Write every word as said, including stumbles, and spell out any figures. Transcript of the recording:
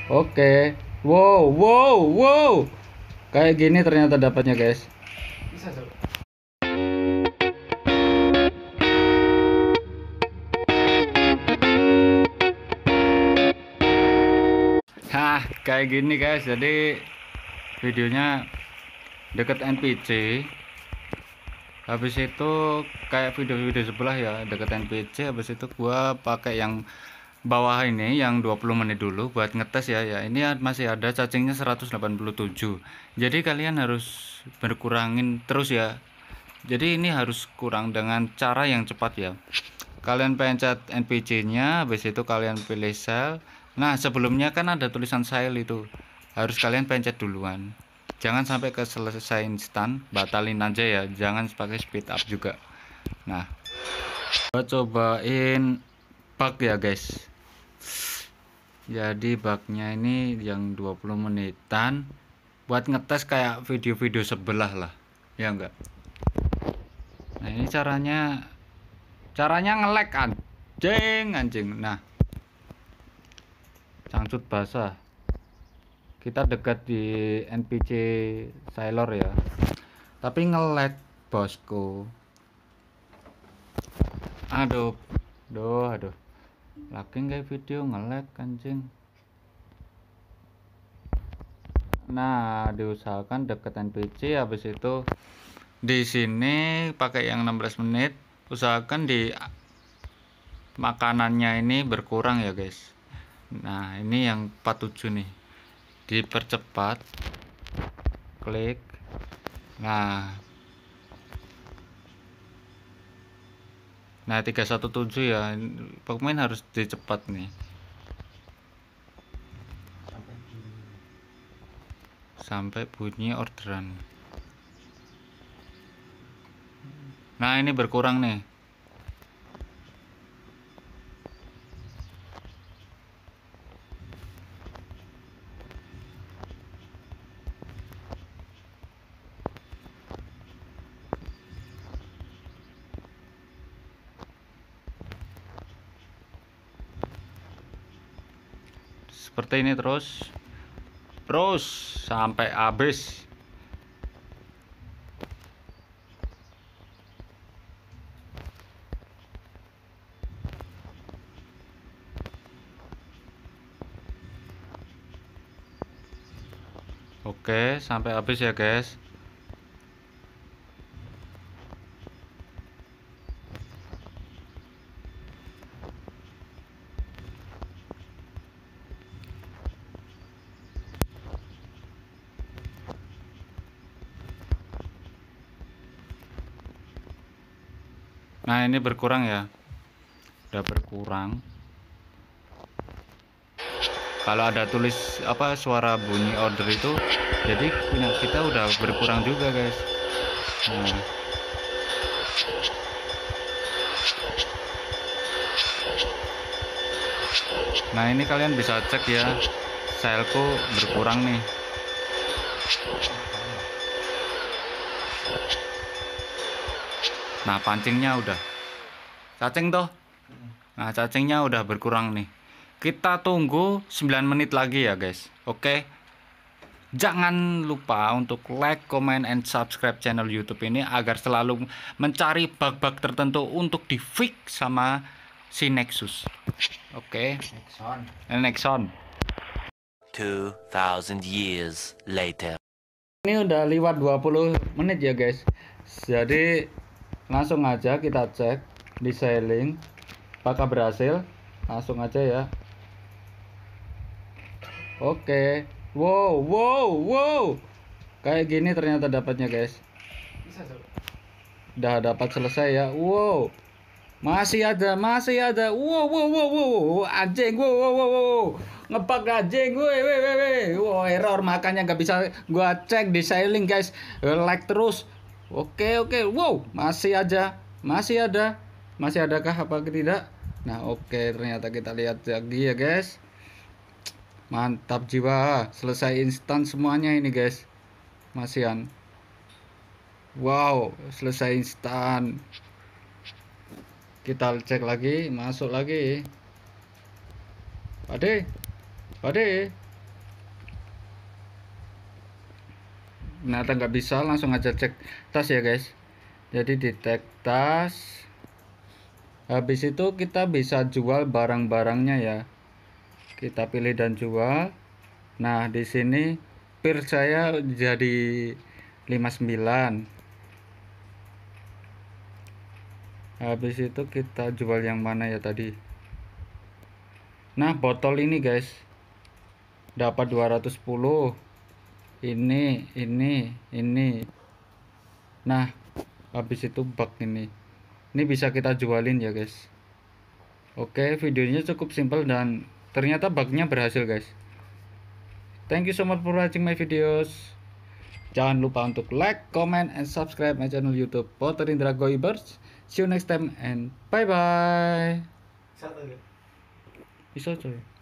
Oke. Wow, wow, wow. Kayak gini ternyata dapatnya, guys. Bisa, Sob. Hah, kayak gini, guys. Jadi videonya deket N P C. Habis itu kayak video-video sebelah ya, deket N P C. Habis itu gua pakai yang bawah ini yang dua puluh menit dulu buat ngetes ya. Ya, ini masih ada cacingnya seratus delapan puluh tujuh. Jadi kalian harus berkurangin terus ya. Jadi ini harus kurang dengan cara yang cepat ya. Kalian pencet N P C-nya, habis itu kalian pilih sel. Nah, sebelumnya kan ada tulisan sel itu. Harus kalian pencet duluan. Jangan sampai ke selesai instan, batalin aja ya. Jangan pakai speed up juga. Nah, gua cobain bug ya, guys. Jadi bugnya ini yang dua puluh menitan buat ngetes kayak video-video sebelah lah. Ya enggak? Nah, ini caranya caranya nge-lag anjing anjing. Nah, cangcut basah. Kita dekat di N P C Sailor ya. Tapi nge-lag, bosku. Aduh. Duh, aduh. Lagi kayak video nge-lag anjing. Nah, diusahakan dekat N P C, habis itu di sini pakai yang enam belas menit. Usahakan di makanannya ini berkurang ya, guys. Nah, ini yang empat puluh tujuh nih. Dipercepat. Klik. Nah. Nah, tiga satu tujuh ya. Pemain harus dicepat nih. Sampai bunyi orderan. Nah, ini berkurang nih. Seperti ini terus. Terus sampai habis. Oke, sampai habis ya, guys. Nah, ini berkurang ya. Udah berkurang. Kalau ada tulis apa suara bunyi order itu, jadi punya kita udah berkurang juga, guys. Nah, nah ini kalian bisa cek ya, selku berkurang nih. Nah, pancingnya udah cacing toh. Nah, cacingnya udah berkurang nih. Kita tunggu sembilan menit lagi ya, guys. Oke. Jangan lupa untuk like, comment, and subscribe channel YouTube ini agar selalu mencari bug-bug tertentu untuk di fix sama si Nexus. Oke. Nexon. Nexon. two thousand years later. Ini udah lewat dua puluh menit ya, guys. Jadi langsung aja kita cek di sailing apakah berhasil. Langsung aja ya. Oke. Wow, wow, wow. Kayak gini ternyata dapatnya, guys. Bisa, Sob. Udah dapat selesai ya. Wow. Masih ada, masih ada. Wow, wow, wow, wow. Anjing, wow, wow, wow, wow. Ngebug anjing. Woi, woi, woi, woi. Wow, error makanya nggak bisa gua cek di sailing, guys. Like terus. Oke, oke. Wow, masih aja. Masih ada. Masih adakah apa tidak? Nah, oke, ternyata kita lihat lagi ya, guys. Mantap jiwa, selesai instan semuanya ini, guys. Masihan. Wow, selesai instan. Kita cek lagi, masuk lagi. Pade, pade. ternyata nggak bisa, langsung aja cek tas ya guys. Jadi di tag tas, habis itu kita bisa jual barang-barangnya ya, kita pilih dan jual. Nah di sini pir saya jadi lima puluh sembilan. Habis itu kita jual yang mana ya tadi. Nah botol ini guys dapat dua ratus sepuluh. Ini ini ini. Nah habis itu bak ini ini bisa kita jualin ya guys. Oke, videonya cukup simpel dan ternyata bugnya berhasil guys. Thank you so much for watching my videos. Jangan lupa untuk like, comment, and subscribe my channel YouTube Potter Indra Goibers. See you next time and bye bye. Satu. Bisa coy.